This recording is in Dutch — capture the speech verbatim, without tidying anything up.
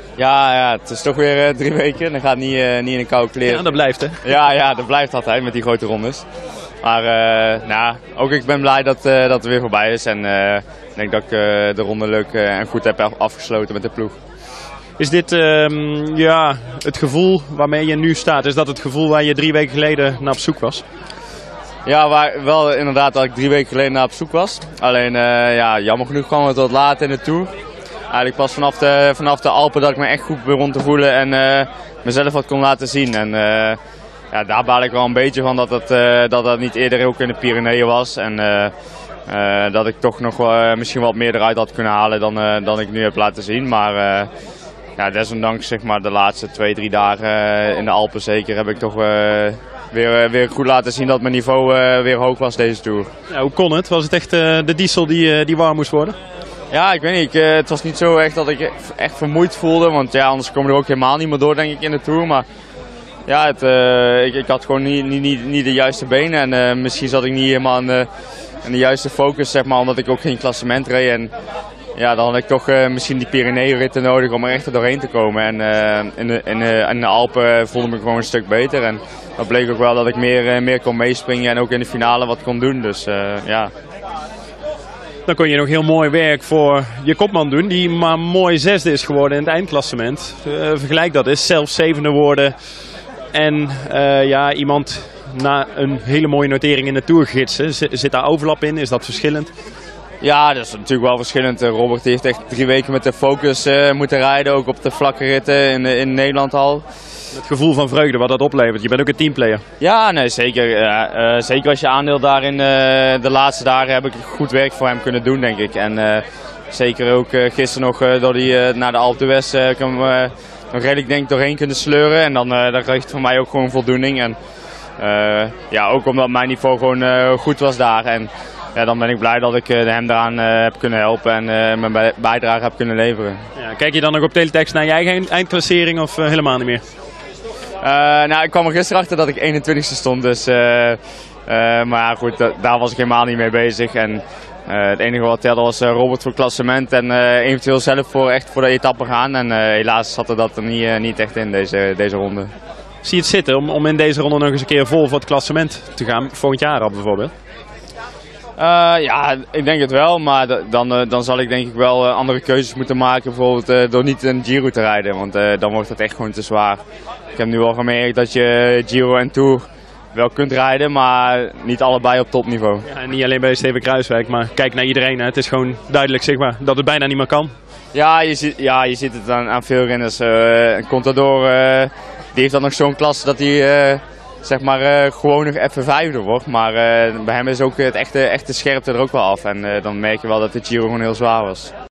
Ja, ja, het is toch weer uh, drie weken. Dan gaat niet, uh, niet in een koude kleren. Ja, dat blijft hè? Ja, ja, dat blijft altijd met die grote rondes. Maar uh, nou, ook ik ben blij dat, uh, dat het weer voorbij is. En uh, ik denk dat ik uh, de ronde leuk uh, en goed heb afgesloten met de ploeg. Is dit um, ja, het gevoel waarmee je nu staat? Is dat het gevoel waar je drie weken geleden naar op zoek was? Ja, waar, wel inderdaad dat ik drie weken geleden naar op zoek was. Alleen uh, ja, jammer genoeg kwam het wat laat in de Tour. Eigenlijk pas vanaf de, vanaf de Alpen dat ik me echt goed begon te voelen en uh, mezelf wat kon laten zien. En uh, ja, daar baal ik wel een beetje van dat dat, uh, dat, dat niet eerder ook in de Pyreneeën was. En uh, uh, dat ik toch nog uh, misschien wat meer eruit had kunnen halen dan, uh, dan ik nu heb laten zien. Maar uh, ja, desondanks zeg maar, de laatste twee, drie dagen uh, in de Alpen zeker heb ik toch uh, weer, uh, weer goed laten zien dat mijn niveau uh, weer hoog was deze Tour. Ja, hoe kon het? Was het echt uh, de diesel die, uh, die warm moest worden? Ja, ik weet niet. Ik, uh, het was niet zo echt dat ik echt vermoeid voelde. Want ja, anders kom je er ook helemaal niet meer door, denk ik, in de Tour. Maar ja, het, uh, ik, ik had gewoon niet, niet, niet, niet de juiste benen. En uh, misschien zat ik niet helemaal aan de, aan de juiste focus, zeg maar, omdat ik ook geen klassement reed. En ja, dan had ik toch uh, misschien die Pyrenee-ritten nodig om er echt er doorheen te komen. En uh, in, de, in, de, in de Alpen voelde ik me gewoon een stuk beter. En dat bleek ook wel dat ik meer, uh, meer kon meespringen en ook in de finale wat kon doen. Dus uh, ja... Dan kon je nog heel mooi werk voor je kopman doen, die maar mooi zesde is geworden in het eindklassement. Uh, vergelijk dat eens, zelfs zevende worden en uh, ja, iemand na een hele mooie notering in de Tour gidsen. Z zit daar overlap in? Is dat verschillend? Ja, dat is natuurlijk wel verschillend. Robert heeft echt drie weken met de focus uh, moeten rijden, ook op de vlakke ritten in, in Nederland al. Het gevoel van vreugde wat dat oplevert. Je bent ook een teamplayer. Ja, nee, zeker. Uh, uh, zeker als je aandeel daarin. Uh, de laatste dagen heb ik goed werk voor hem kunnen doen, denk ik. En uh, zeker ook uh, gisteren nog uh, door die, uh, naar de Alpe d'Huez uh, kan uh, nog redelijk denk ik doorheen kunnen sleuren. En dan uh, dat geeft voor mij ook gewoon voldoening. En uh, ja, ook omdat mijn niveau gewoon uh, goed was daar. En ja, dan ben ik blij dat ik uh, hem daaraan uh, heb kunnen helpen en uh, mijn bijdrage heb kunnen leveren. Ja, kijk je dan nog op teletext naar je eigen eindklassering of uh, helemaal niet meer? Uh, nou, ik kwam er gisteren achter dat ik eenentwintigste stond, dus, uh, uh, maar goed, da daar was ik helemaal niet mee bezig. En, uh, het enige wat telde was uh, Robert voor het klassement en uh, eventueel zelf voor, echt voor de etappe gaan. En uh, helaas zat er dat er niet, uh, niet echt in deze, deze ronde. Zie je het zitten om, om in deze ronde nog eens een keer vol voor het klassement te gaan, volgend jaar al bijvoorbeeld? Uh, ja, ik denk het wel, maar dan, uh, dan zal ik denk ik wel uh, andere keuzes moeten maken, bijvoorbeeld uh, door niet een Giro te rijden, want uh, dan wordt het echt gewoon te zwaar. Ik heb nu al gemerkt dat je Giro en Tour wel kunt rijden, maar niet allebei op topniveau. Ja, en niet alleen bij Steven Kruiswijk, maar kijk naar iedereen. Hè. Het is gewoon duidelijk zichtbaar dat het bijna niet meer kan. Ja, je ziet, ja, je ziet het aan, aan veel renners. Uh, Contador uh, die heeft dan nog zo'n klasse dat hij uh, zeg maar, uh, gewoon nog even vijfde wordt. Maar uh, bij hem is ook het echte, echte scherpte er ook wel af. En uh, dan merk je wel dat de Giro gewoon heel zwaar was.